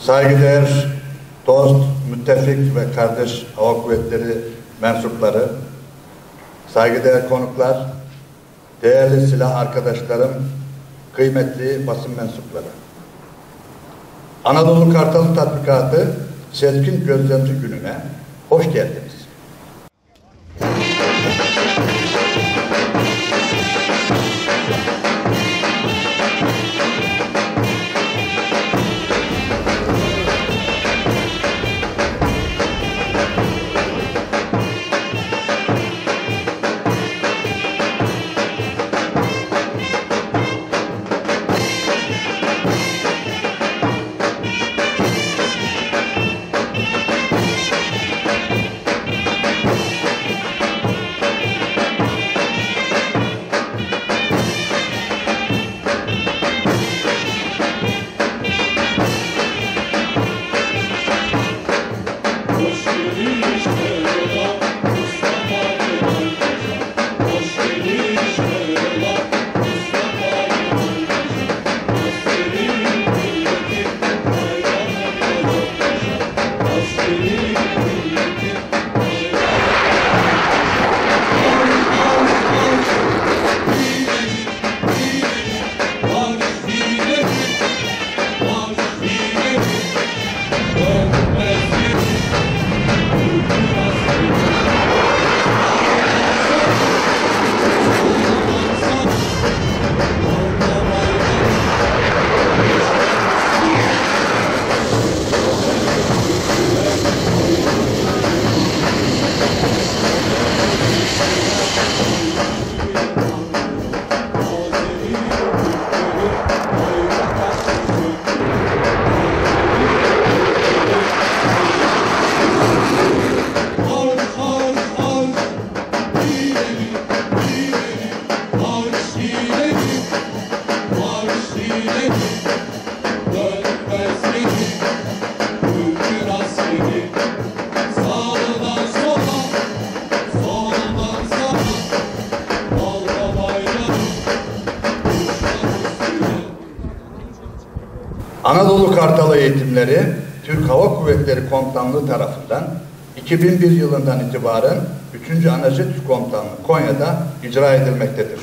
saygıdeğer dost, müttefik ve kardeş hava kuvvetleri mensupları, saygıdeğer konuklar, değerli silah arkadaşlarım, kıymetli basın mensupları. Anadolu Kartalı Tatbikatı Seçkin Gözlemci Günü'ne hoş geldiniz. Anadolu Kartalı eğitimleri Türk Hava Kuvvetleri Komutanlığı tarafından 2001 yılından itibaren 3. Anajet Komutanlığı Konya'da icra edilmektedir.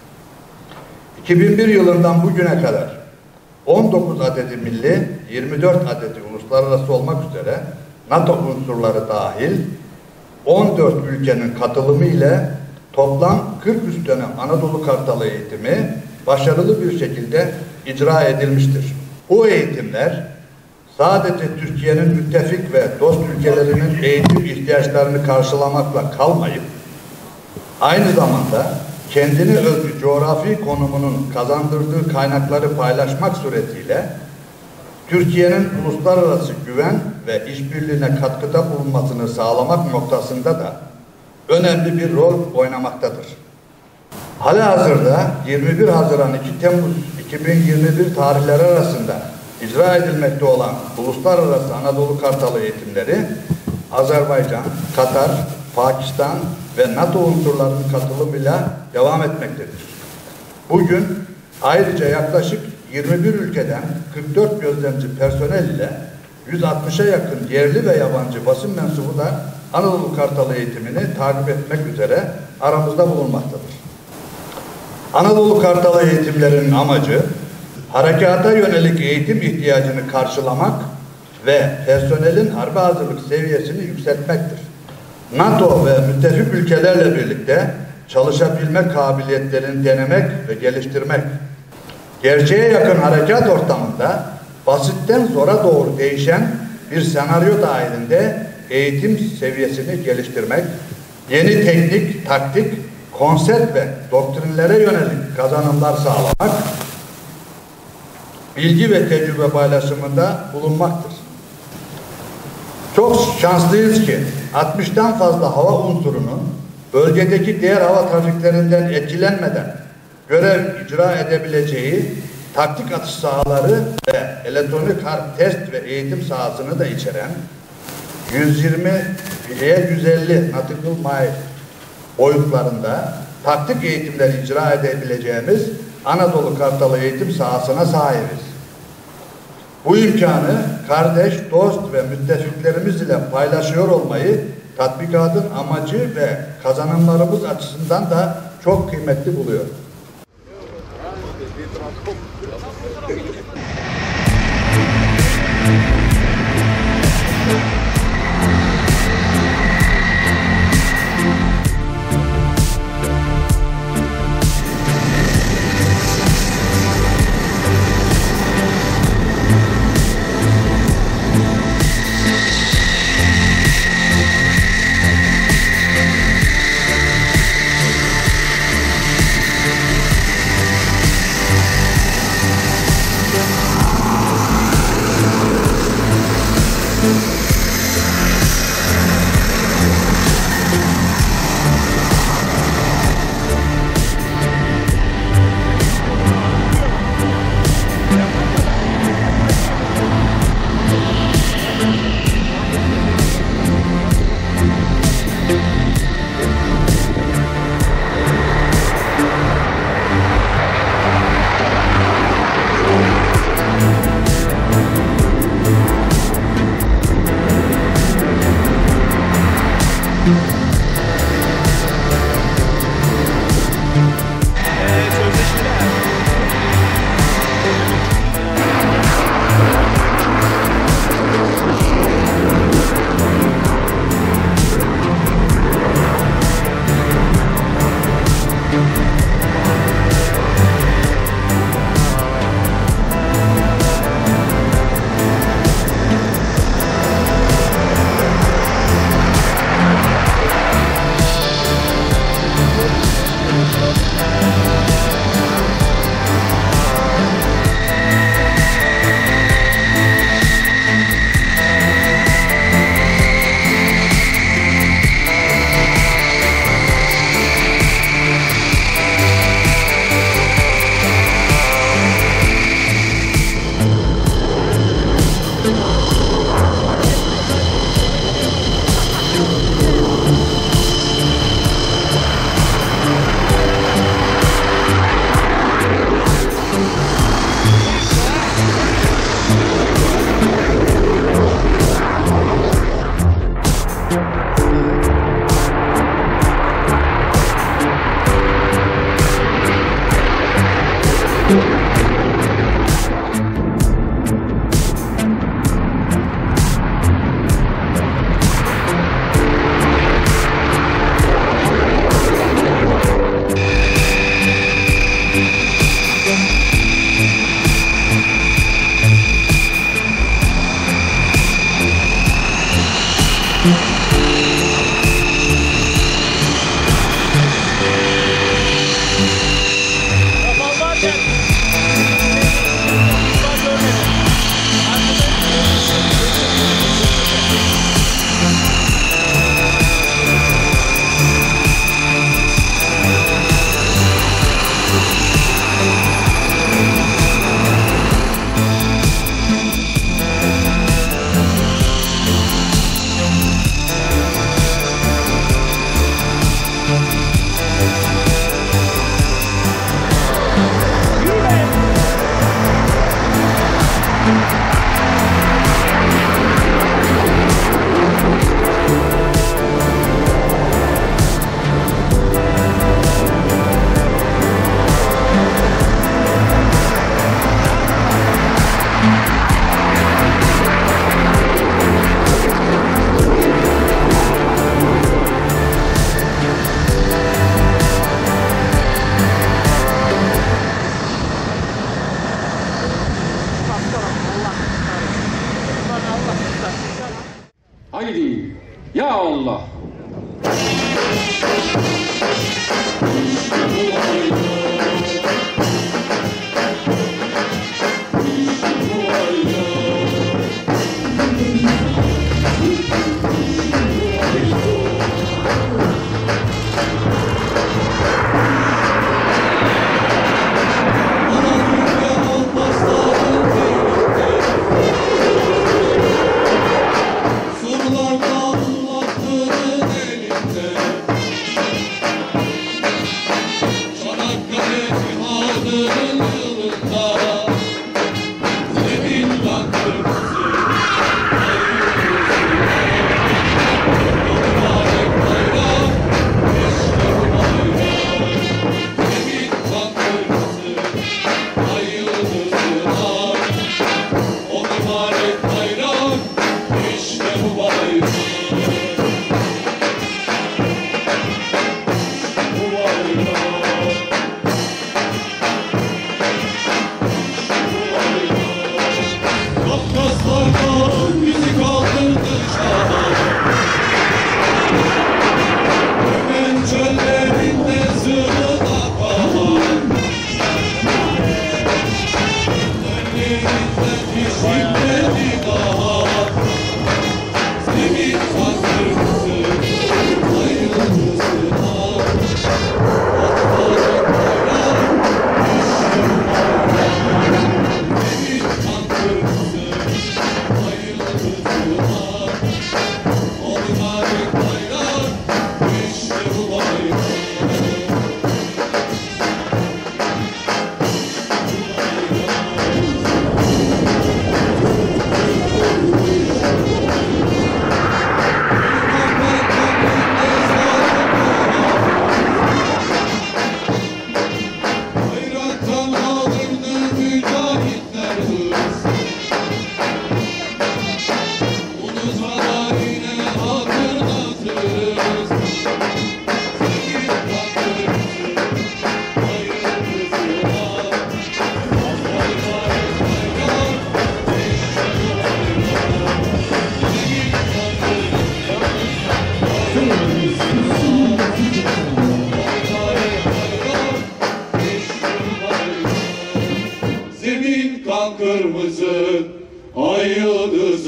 2001 yılından bugüne kadar 19 adedi milli, 24 adedi uluslararası olmak üzere NATO unsurları dahil 14 ülkenin katılımı ile toplam 43 dönem Anadolu Kartalı eğitimi başarılı bir şekilde icra edilmiştir. Bu eğitimler sadece Türkiye'nin müttefik ve dost ülkelerinin eğitim ihtiyaçlarını karşılamakla kalmayıp aynı zamanda kendine özgü coğrafi konumunun kazandırdığı kaynakları paylaşmak suretiyle Türkiye'nin uluslararası güven ve işbirliğine katkıda bulunmasını sağlamak noktasında da önemli bir rol oynamaktadır. Halihazırda 21 Haziran 2 Temmuz 2021 tarihleri arasında icra edilmekte olan Uluslararası Anadolu Kartalı eğitimleri Azerbaycan, Katar, Pakistan ve NATO unsurlarının katılımıyla devam etmektedir. Bugün ayrıca yaklaşık 21 ülkeden 44 gözlemci personel ile 160'a yakın yerli ve yabancı basın mensubu da Anadolu Kartalı eğitimini takip etmek üzere aramızda bulunmaktadır. Anadolu Kartalı eğitimlerinin amacı harekata yönelik eğitim ihtiyacını karşılamak ve personelin harbe hazırlık seviyesini yükseltmektir. NATO ve müttefik ülkelerle birlikte çalışabilme kabiliyetlerini denemek ve geliştirmek, gerçeğe yakın harekat ortamında basitten zora doğru değişen bir senaryo dahilinde eğitim seviyesini geliştirmek, yeni teknik, taktik, konsept ve doktrinlere yönelik kazanımlar sağlamak, bilgi ve tecrübe paylaşımında bulunmaktır. Çok şanslıyız ki 60'tan fazla hava unsurunun bölgedeki diğer hava trafiklerinden etkilenmeden görev icra edebileceği taktik atış sahaları ve elektronik harp test ve eğitim sahasını da içeren 120'ye 150 nautical mile boyutlarında taktik eğitimleri icra edebileceğimiz Anadolu Kartalı eğitim sahasına sahibiz. Bu imkanı kardeş, dost ve müttefiklerimiz ile paylaşıyor olmayı tatbikatın amacı ve kazanımlarımız açısından da çok kıymetli buluyor. Haydi ya Allah. Surlarda anlattığını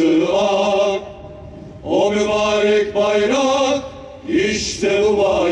kırmızı ak. O mübarek bayrak, işte bu bayrak.